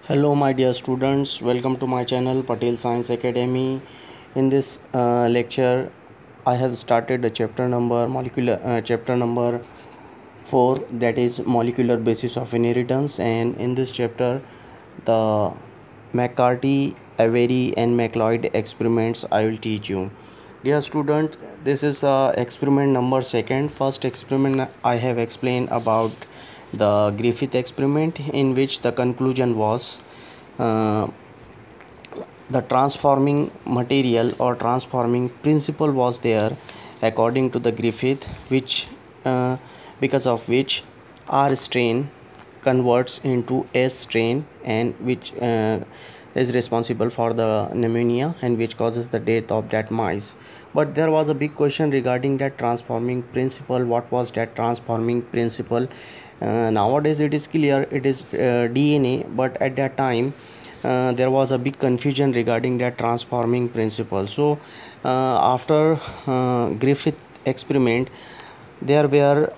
Hello my dear students, welcome to my channel Patel Science Academy. In this lecture I have started the chapter number 4, that is molecular basis of inheritance, and in this chapter the McCarthy, Avery and McLeod experiments I will teach you. Dear student, this is experiment number 2. First experiment I have explained about the Griffith experiment, in which the conclusion was uh, the transforming material or transforming principle was there according to the Griffith, which because of which R strain converts into S strain, and which is responsible for the pneumonia and which causes the death of that mice. But there was a big question regarding that transforming principle. What was that transforming principle? Nowadays it is clear it is DNA, but at that time there was a big confusion regarding that transforming principle. So after Griffith experiment, there were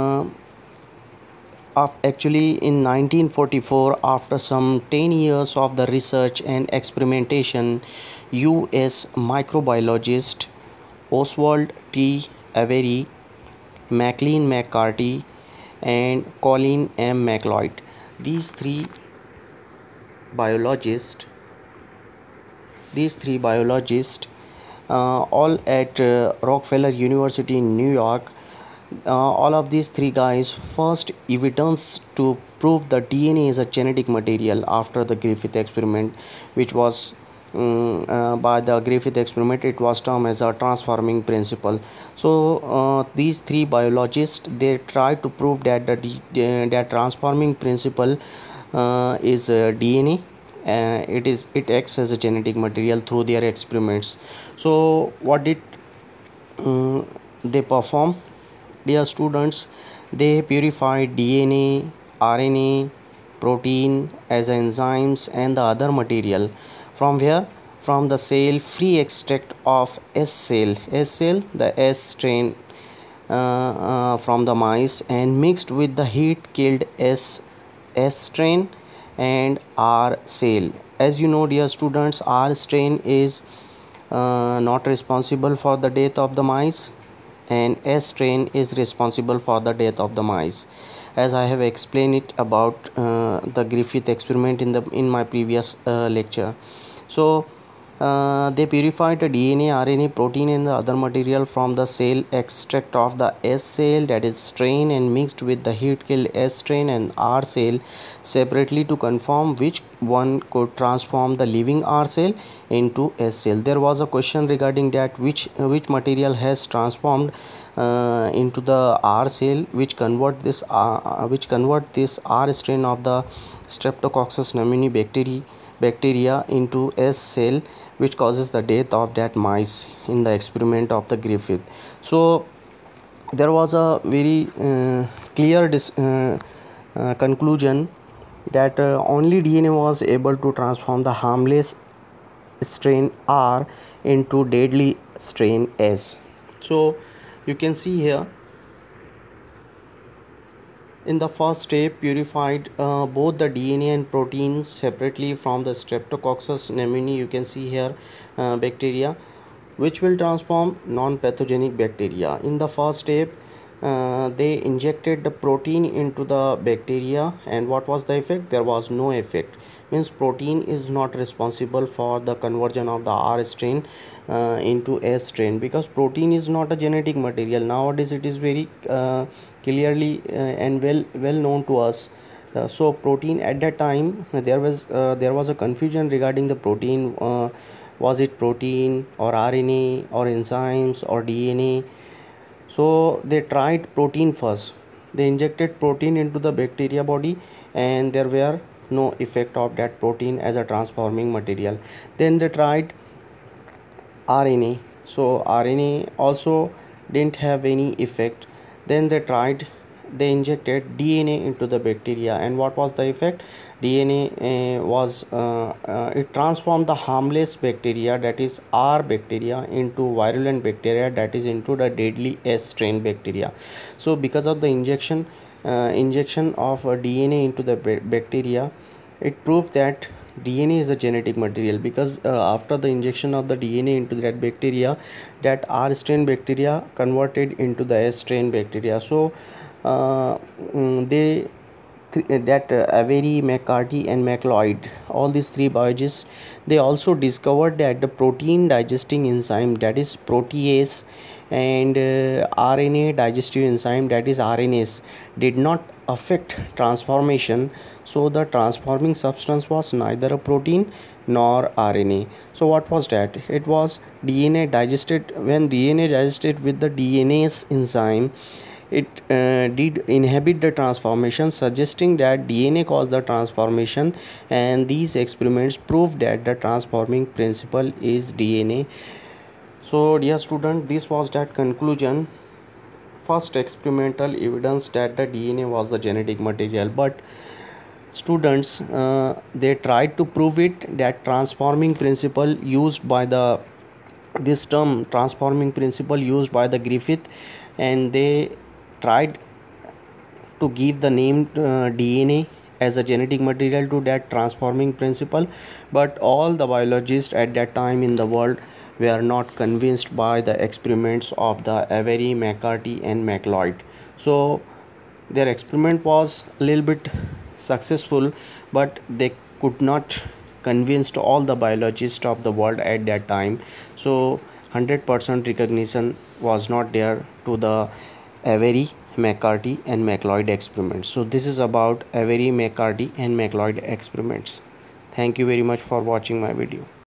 actually in 1944, after some 10 years of the research and experimentation, US microbiologist Oswald T. Avery, Maclean McCarthy and Colin M. McLeod, these three biologists all at Rockefeller University in New York, all of these three guys first evidence to prove that DNA is a genetic material after the Griffith experiment, which was by the Griffith experiment it was termed as a transforming principle. So these three biologists, they tried to prove that that transforming principle is DNA. It acts as a genetic material through their experiments. So what did they perform? Dear students, they purified DNA, RNA, protein as enzymes and the other material from where? From the cell free extract of S cell, the S strain from the mice, and mixed with the heat killed S strain and R cell. As you know, dear students, R strain is not responsible for the death of the mice, and S strain is responsible for the death of the mice, as I have explained it about the Griffith experiment in my previous lecture. So they purified the DNA, RNA, protein and the other material from the cell extract of the S cell, that is strain, and mixed with the heat killed S strain and R cell separately to confirm which one could transform the living R cell into S cell. There was a question regarding that which material has transformed into the R cell, which convert this R strain of the Streptococcus pneumoniae bacteria into S cell, which causes the death of that mice in the experiment of the Griffith. So there was a very clear conclusion that only DNA was able to transform the harmless strain R into deadly strain S. So you can see here, in the first step, purified both the DNA and proteins separately from the Streptococcus pneumoniae, you can see here bacteria, which will transform non-pathogenic bacteria. In the first step, they injected the protein into the bacteria, and what was the effect? There was no effect. Means protein is not responsible for the conversion of the R strain into S strain, because protein is not a genetic material. Nowadays it is very clearly and well known to us. So protein, at that time there was a confusion regarding the protein. Was it protein or RNA or enzymes or DNA? So they tried protein first. They injected protein into the bacteria body, and there were no effect of that protein as a transforming material. Then they tried RNA. So RNA also didn't have any effect. Then they injected DNA into the bacteria, and what was the effect? DNA it transformed the harmless bacteria, that is R bacteria, into virulent bacteria, that is into the deadly S strain bacteria. So because of the injection of DNA into the bacteria, it proved that DNA is a genetic material, because after the injection of the DNA into that bacteria, that R strain bacteria converted into the S strain bacteria. So they that Avery, McCarthy and McLeod, all these three biologists, they also discovered that the protein digesting enzyme, that is protease, and RNA digestive enzyme, that is RNase, did not affect transformation. So the transforming substance was neither a protein nor RNA. So what was that? It was DNA digested. When DNA digested with the DNase enzyme, it did inhibit the transformation, suggesting that DNA caused the transformation, and these experiments proved that the transforming principle is DNA. So dear student, this was that conclusion, first experimental evidence that the DNA was the genetic material. But students, they tried to prove it, that transforming principle used by the this term transforming principle used by the Griffith, and they tried to give the name DNA as a genetic material to that transforming principle. But all the biologists at that time in the world were not convinced by the experiments of the Avery, McCarthy and McLeod. So their experiment was a little bit successful, but they could not convince all the biologists of the world at that time. So 100% recognition was not there to the Avery, McCarthy and McLeod experiments. So this is about Avery, McCarthy and McLeod experiments. Thank you very much for watching my video.